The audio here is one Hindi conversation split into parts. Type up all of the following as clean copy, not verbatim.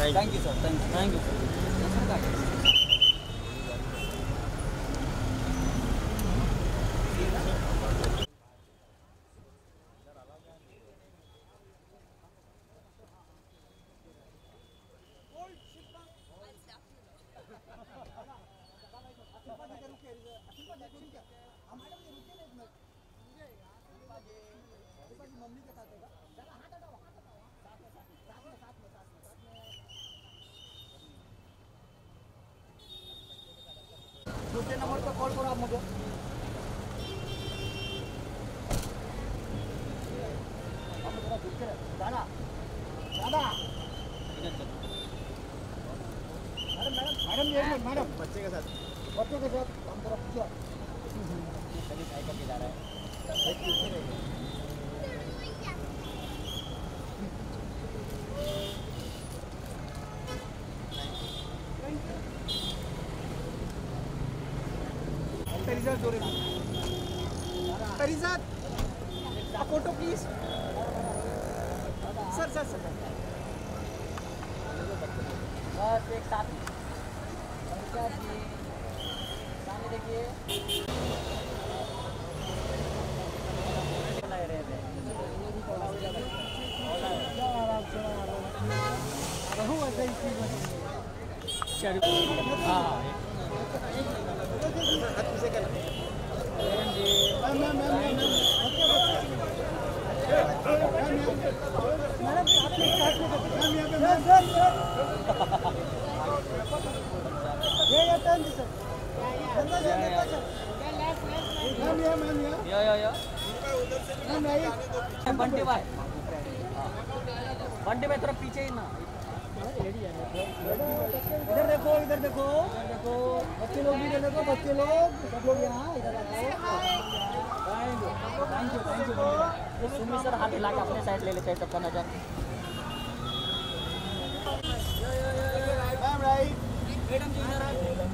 Thank you sir, thank you sir. दूसरे नंबर पर कॉल करो आप मुझे। दादा दादा मैडम मैडम बच्चे के साथ हम तरफ पूछो। सभी साइकिल पे जा रहा है। Photo please sir sir sir बस एक साथ सामने देखिए बंटी भाई थोड़ा पीछे ही ना। इधर देखो इधर देखो देखो बच्चे लोग भी देखो बच्चे लोग सब लोग यहाँ इधर देखो। थैंक यू सुमी सर हाथ हिला के अपने साइड ले लेते हैं सबका नजर। मैडम जी इधर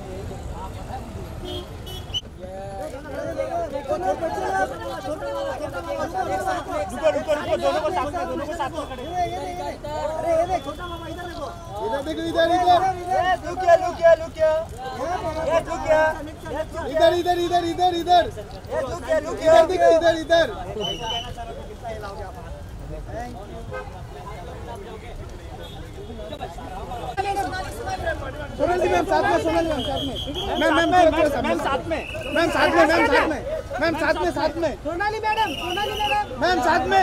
रुको दोनों को साथ में खड़े। अरे ये देख छोटा मामा इधर देखो इधर देखो इधर सोनाली मैम साथ में सोनाली मैडम साथ में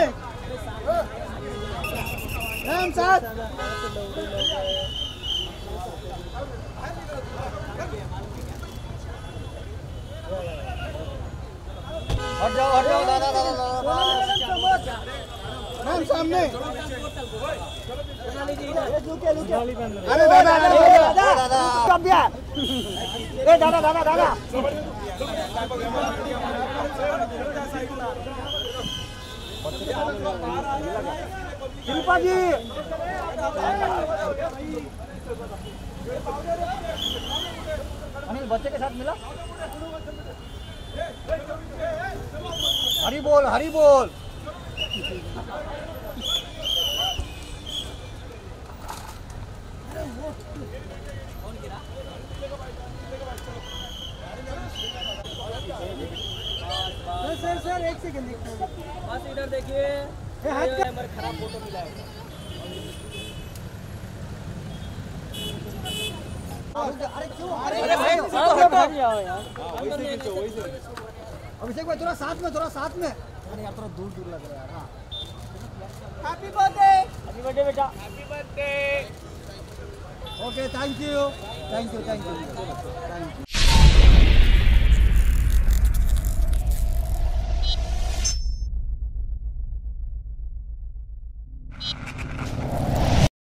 मैम साथ हट जाओ दादा मैम सामने। अरे दादा शिल्पा जी अनिल बच्चे के साथ मिला। हरी बोल सर एक सेकंड बस इधर देखिए हमारे खराब फोटो मिला है। अरे क्यों अभिषेक भाई थोड़ा साथ में अरे यार थोड़ा दूर लग रहा है यार। हाँ हैप्पी बर्थडे बेटा happy birthday. Okay thank you